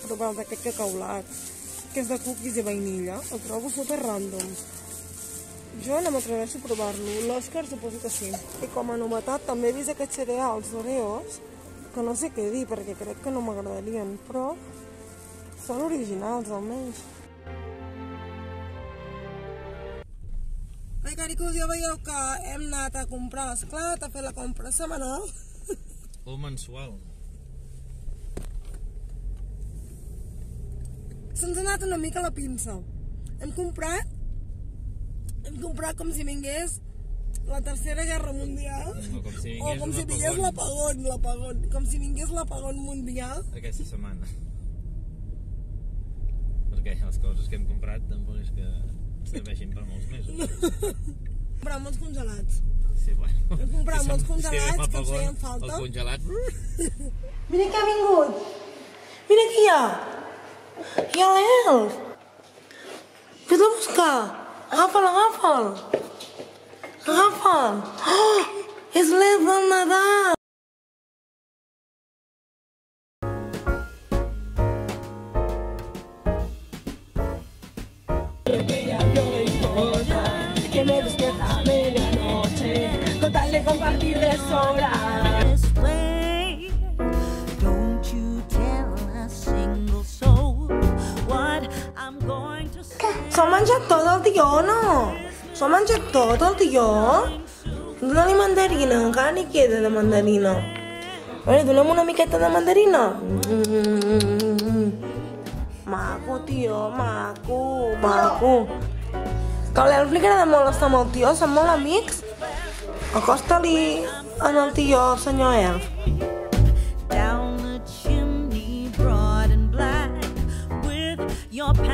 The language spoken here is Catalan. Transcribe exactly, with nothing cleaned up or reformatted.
provat aquest cacaulat, que és de cookies i vainilla. El trobo super random. Jo no m'atreveixo a provar-lo. L'Òscar suposo que sí. I com a novetat també he vist aquests cereals d'Oreos, que no sé què dir perquè crec que no m'agradarien, però són originals almenys. Ai, caricos, ja veieu que hem anat a comprar l'esclat, a fer la compra setmanal. O mensual. Se'ns ha anat una mica la pinça. Hem comprat, hem comprat com si vingués la tercera guerra mundial, o com si o com si vingués l'apagón, l'apagón, com si vingués l'apagón mundial. Aquesta setmana. Perquè les coses que hem comprat tampoc és que serveixin per molts mesos. Hem comprat molts congelats. Sí, bueno. Hem comprat Si molts som- si congelats ve que ens l'apagón, feien falta. El congelat... Mira que ha vingut! Mira qui hi ha! Hi ha l'Elf! Vés-lo a buscar! Agafa'l, agafa'l! Agafa'l! Oh! És l'Elf del Nadal! Que me despierta a medianoche con tal de compartir de sobra. Don't you tell a single soul what I'm going to say. S'ha menjat tot el tió, no? S'ha menjat tot el tió? Dóna-li mandarina, encara n'hi queda de mandarina. A veure, donem una miqueta de mandarina. Mm. Maco, tio, maco, maco. Que a l'Elf li agrada molt estar amb el tio, són molt amics. Acosta-li en el tio, senyor Elf. Down the chimney, broad and black, with your